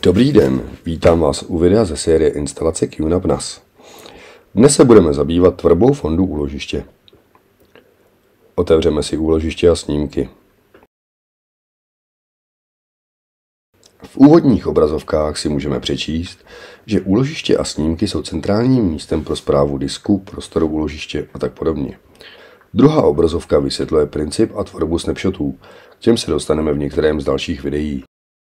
Dobrý den, vítám vás u videa ze série instalace QNAP NAS. Dnes se budeme zabývat tvorbou fondu úložiště. Otevřeme si úložiště a snímky. V úvodních obrazovkách si můžeme přečíst, že úložiště a snímky jsou centrálním místem pro správu disku, prostoru úložiště a tak podobně. Druhá obrazovka vysvětluje princip a tvorbu snapshotů, k těm se dostaneme v některém z dalších videí.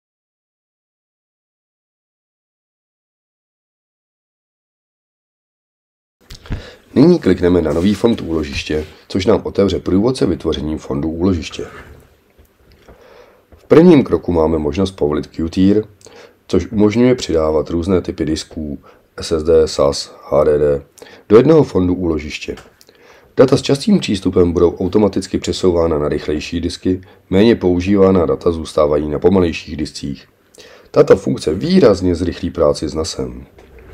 Nyní klikneme na nový fond úložiště, což nám otevře průvodce vytvořením fondu úložiště. V prvním kroku máme možnost povolit Qtier, což umožňuje přidávat různé typy disků SSD, SAS, HDD do jednoho fondu úložiště. Data s častým přístupem budou automaticky přesouvána na rychlejší disky, méně používaná data zůstávají na pomalejších discích. Tato funkce výrazně zrychlí práci s NASem.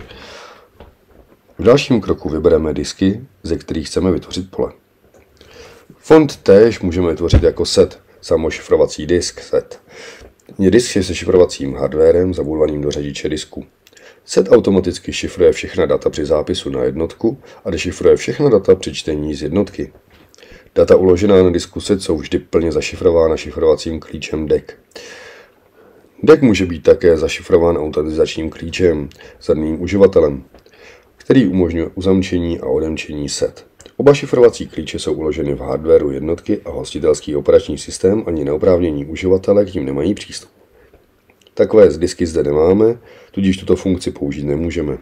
V dalším kroku vybereme disky, ze kterých chceme vytvořit pole. Fond též můžeme vytvořit jako set, samošifrovací disk set. Disk je se šifrovacím hardwarem zabudovaným do řadiče disku. Set automaticky šifruje všechna data při zápisu na jednotku a dešifruje všechna data při čtení z jednotky. Data uložená na disku set jsou vždy plně zašifrována šifrovacím klíčem DEC. DEC může být také zašifrován autentizačním klíčem zadaným uživatelem, který umožňuje uzamčení a odemčení set. Oba šifrovací klíče jsou uloženy v hardwaru jednotky a hostitelský operační systém ani neoprávnění uživatele k nim nemají přístup. Takové disky zde nemáme, tudíž tuto funkci použít nemůžeme.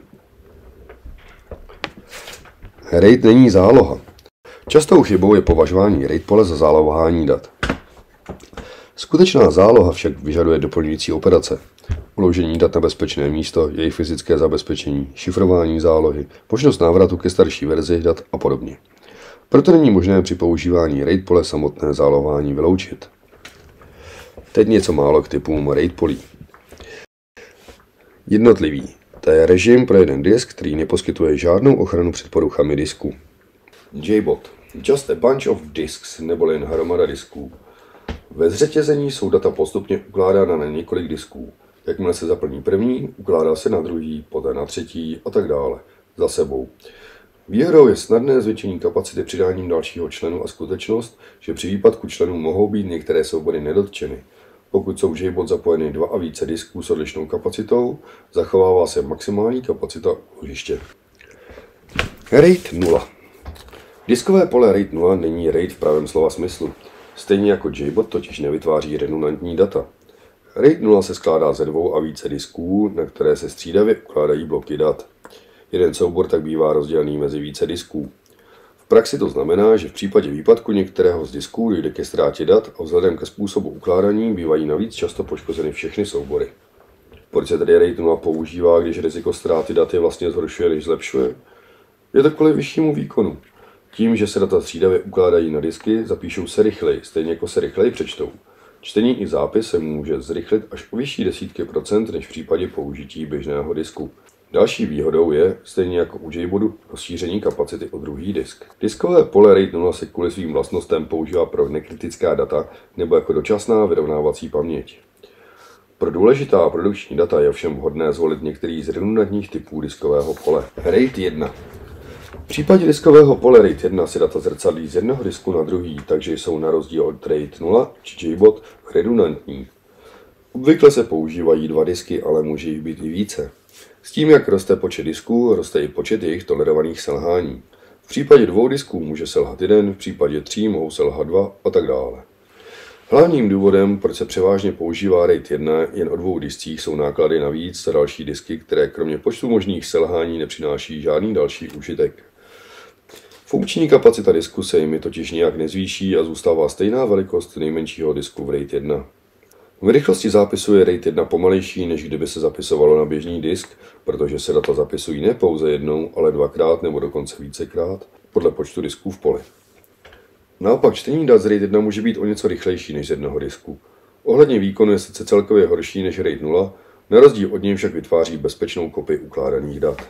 RAID není záloha. Častou chybou je považování RAID pole za zálohování dat. Skutečná záloha však vyžaduje doplňující operace. Uložení dat na bezpečné místo, jejich fyzické zabezpečení, šifrování zálohy, možnost návratu ke starší verzi dat a podobně. Proto není možné při používání RAID pole samotné zálohování vyloučit. Teď něco málo k typům RAID polí. Jednotlivý. To je režim pro jeden disk, který neposkytuje žádnou ochranu před poruchami disku. JBOD. Just a bunch of disks, neboli jen hromada disků. Ve zřetězení jsou data postupně ukládána na několik disků. Jakmile se zaplní první, ukládá se na druhý, poté na třetí a tak dále, za sebou. Výhodou je snadné zvětšení kapacity přidáním dalšího členu a skutečnost, že při výpadku členů mohou být některé soubory nedotčeny. Pokud jsou v JBOD zapojeny dva a více disků s odlišnou kapacitou, zachovává se maximální kapacita úložiště. RAID 0. Diskové pole RAID 0 není RAID v pravém slova smyslu. Stejně jako JBOD totiž nevytváří redundantní data. RAID 0 se skládá ze dvou a více disků, na které se střídavě ukládají bloky dat. Jeden soubor tak bývá rozdělený mezi více disků. V praxi to znamená, že v případě výpadku některého z disků dojde ke ztrátě dat a vzhledem ke způsobu ukládání bývají navíc často poškozeny všechny soubory. Proč se tedy RAID 0 používá, když riziko ztráty dat je vlastně zhoršuje, než zlepšuje? Je to kvůli vyššímu výkonu. Tím, že se data střídavě ukládají na disky, zapíšou se rychleji, stejně jako se rychleji přečtou. Čtení i zápis se může zrychlit až o vyšší desítky procent než v případě použití běžného disku. Další výhodou je, stejně jako u JBODu, rozšíření kapacity o druhý disk. Diskové pole RAID 0 se kvůli svým vlastnostem používá pro nekritická data nebo jako dočasná vyrovnávací paměť. Pro důležitá produkční data je ovšem vhodné zvolit některý z redundantních typů diskového pole. RAID 1. V případě diskového pole RAID 1 se data zrcadlí z jednoho disku na druhý, takže jsou na rozdíl od RAID 0 či JBOD redundantní. Obvykle se používají dva disky, ale může jich být i více. S tím, jak roste počet disků, roste i počet jejich tolerovaných selhání. V případě dvou disků může selhat jeden, v případě tří mohou selhat dva a tak dále. Hlavním důvodem, proč se převážně používá RAID 1 jen o dvou discích, jsou náklady navíc za další disky, které kromě počtu možných selhání nepřináší žádný další užitek. Funkční kapacita disku se jimi totiž nijak nezvýší a zůstává stejná velikost nejmenšího disku v RAID 1. V rychlosti zápisu je RAID 1 pomalejší, než kdyby se zapisovalo na běžný disk, protože se data zapisují ne pouze jednou, ale dvakrát nebo dokonce vícekrát, podle počtu disků v poli. Naopak čtení dat z RAID 1 může být o něco rychlejší než z jednoho disku. Ohledně výkonu je sice celkově horší než RAID 0, na rozdíl od něj však vytváří bezpečnou kopii ukládaných dat.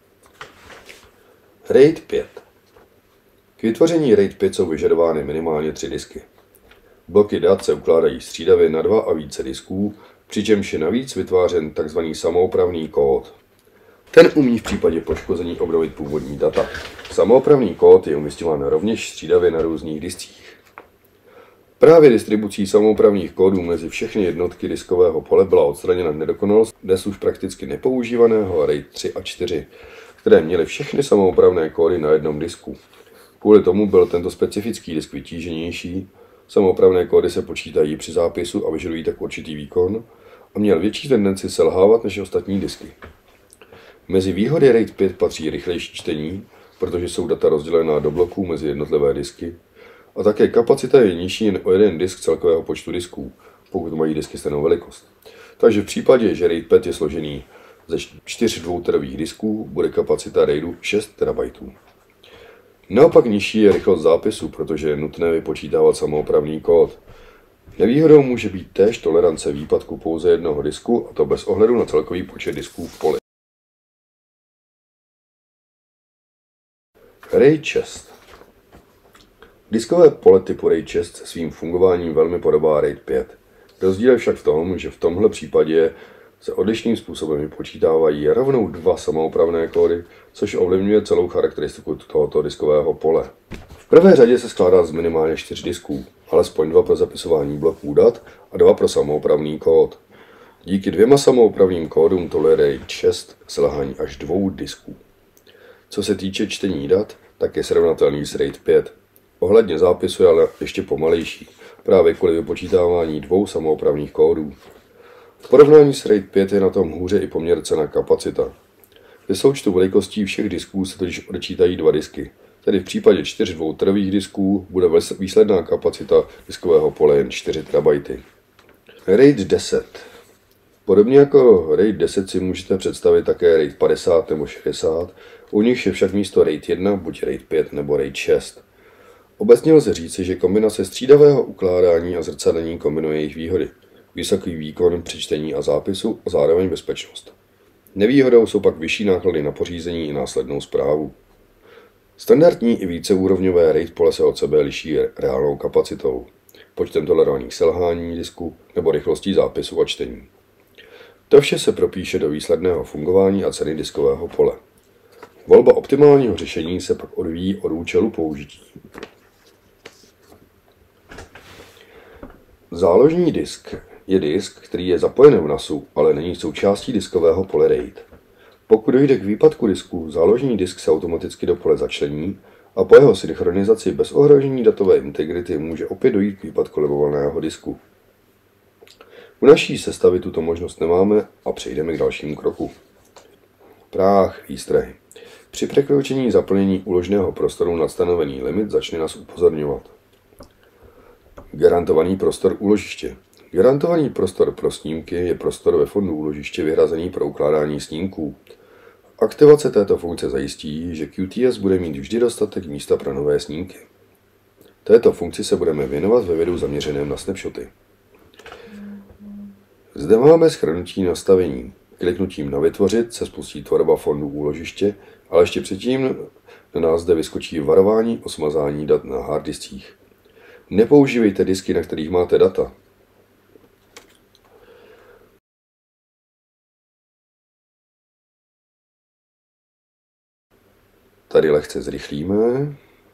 RAID 5. K vytvoření RAID 5 jsou vyžadovány minimálně 3 disky. Bloky dat se ukládají střídavě na dva a více disků, přičemž je navíc vytvářen tzv. Samoopravný kód. Ten umí v případě poškození obnovit původní data. Samoopravný kód je umisťován rovněž střídavě na různých discích. Právě distribucí samoopravných kódů mezi všechny jednotky diskového pole byla odstraněna nedokonalost dnes už prakticky nepoužívaného RAID 3 a 4, které měly všechny samoopravné kódy na jednom disku. Kvůli tomu byl tento specifický disk vytíženější, samoopravné kódy se počítají při zápisu a vyžadují tak určitý výkon a měl větší tendenci selhávat než ostatní disky. Mezi výhody RAID 5 patří rychlejší čtení, protože jsou data rozdělená do bloků mezi jednotlivé disky, a také kapacita je nižší jen o jeden disk celkového počtu disků, pokud mají disky stejnou velikost. Takže v případě, že RAID 5 je složený ze 4 dvouterových disků, bude kapacita RAIDu 6 TB. Naopak nižší je rychlost zápisu, protože je nutné vypočítávat samoopravný kód. Nevýhodou může být též tolerance výpadku pouze jednoho disku, a to bez ohledu na celkový počet disků v poli. RAID 6. Diskové pole typu RAID 6 se svým fungováním velmi podobá RAID 5. Rozdíl je však v tom, že v tomhle případě se odlišným způsobem vypočítávají rovnou dva samoopravné kódy, což ovlivňuje celou charakteristiku tohoto diskového pole. V prvé řadě se skládá z minimálně 4 disků, alespoň 2 pro zapisování bloků dat a 2 pro samoopravný kód. Díky 2 samoopravným kódům toleruje RAID 6 selhání až 2 disků. Co se týče čtení dat, tak je srovnatelný s RAID 5. Ohledně zápisu je ale ještě pomalejší, právě kvůli vypočítávání 2 samoopravných kódů. V porovnání s RAID 5 je na tom hůře i poměr cena-kapacita. Ze součtu velikostí všech disků se totiž odečítají 2 disky, tedy v případě 4 dvouterových disků bude výsledná kapacita diskového pole jen 4 TB. RAID 10. Podobně jako RAID 10 si můžete představit také RAID 50 nebo 60, u nich je však místo RAID 1 buď RAID 5 nebo RAID 6. Obecně lze říci, že kombinace střídavého ukládání a zrcadlení kombinuje jejich výhody. Vysoký výkon při čtení a zápisu a zároveň bezpečnost. Nevýhodou jsou pak vyšší náklady na pořízení i následnou správu. Standardní i víceúrovňové RAID pole se od sebe liší reálnou kapacitou, počtem tolerovaných selhání disku nebo rychlostí zápisu a čtení. To vše se propíše do výsledného fungování a ceny diskového pole. Volba optimálního řešení se pak odvíjí od účelu použití. Záložní disk je disk, který je zapojen v NASu, ale není součástí diskového pole RAID. Pokud dojde k výpadku disku, záložní disk se automaticky do pole začlení a po jeho synchronizaci bez ohrožení datové integrity může opět dojít k výpadku libovolného disku. U naší sestavy tuto možnost nemáme a přejdeme k dalšímu kroku. Práh výstrahy. Při překročení zaplnění úložného prostoru nad stanovený limit začne nás upozorňovat. Garantovaný prostor úložiště. Garantovaný prostor pro snímky je prostor ve fondu úložiště vyhrazený pro ukládání snímků. Aktivace této funkce zajistí, že QTS bude mít vždy dostatek místa pro nové snímky. Této funkci se budeme věnovat ve videu zaměřeném na snapshoty. Zde máme shrnutí nastavení. Kliknutím na vytvořit se spustí tvorba fondu úložiště, ale ještě předtím na nás zde vyskočí varování o smazání dat na harddiskích. Nepoužívejte disky, na kterých máte data. Tady lehce zrychlíme.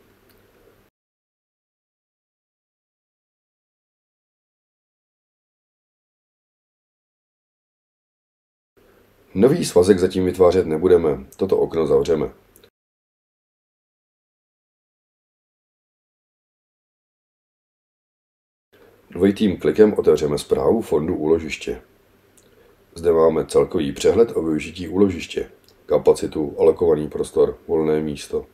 Nový svazek zatím vytvářet nebudeme, toto okno zavřeme. Dvojitým klikem otevřeme zprávu fondu úložiště. Zde máme celkový přehled o využití úložiště, kapacitu, alokovaný prostor, volné místo.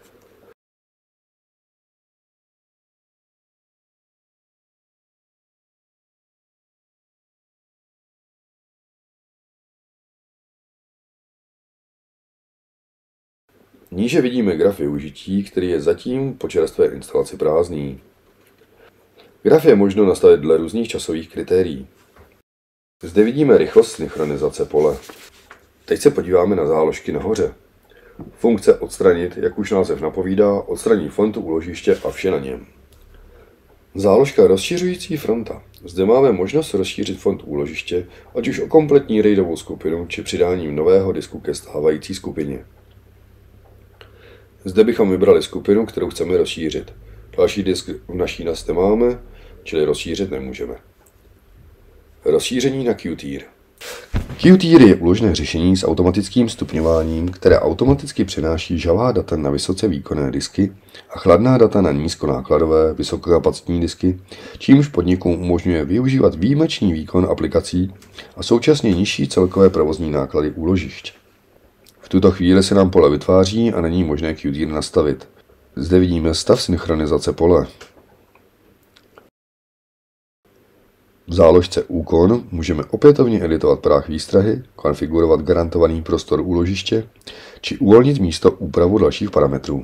Níže vidíme graf využití, který je zatím po čerstvé instalaci prázdný. Graf je možno nastavit dle různých časových kritérií. Zde vidíme rychlost synchronizace pole. Teď se podíváme na záložky nahoře. Funkce odstranit, jak už název napovídá, odstraní fond úložiště a vše na něm. Záložka rozšiřující fronta. Zde máme možnost rozšířit fond úložiště, ať už o kompletní RAIDovou skupinu, či přidáním nového disku ke stávající skupině. Zde bychom vybrali skupinu, kterou chceme rozšířit. Další disk v naší NAS nemáme, čili rozšířit nemůžeme. Rozšíření na Qtier. Qtier je úložné řešení s automatickým stupňováním, které automaticky přenáší žhavá data na vysoce výkonné disky a chladná data na nízkonákladové vysokokapacitní disky, čímž podnikům umožňuje využívat výjimečný výkon aplikací a současně nižší celkové provozní náklady úložišť. V tuto chvíli se nám pole vytváří a není možné Qtier nastavit. Zde vidíme stav synchronizace pole. V záložce Úkon můžeme opětovně editovat práh výstrahy, konfigurovat garantovaný prostor úložiště či uvolnit místo úpravu dalších parametrů.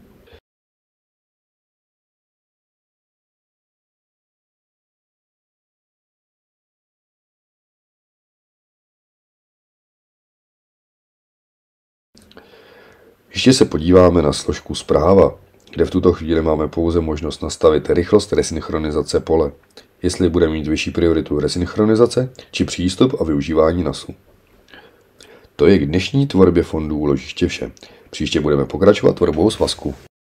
Ještě se podíváme na složku Správa, kde v tuto chvíli máme pouze možnost nastavit rychlost resynchronizace pole, jestli bude mít vyšší prioritu resynchronizace či přístup a využívání NASu. To je k dnešní tvorbě fondů úložiště vše. Příště budeme pokračovat tvorbou svazku.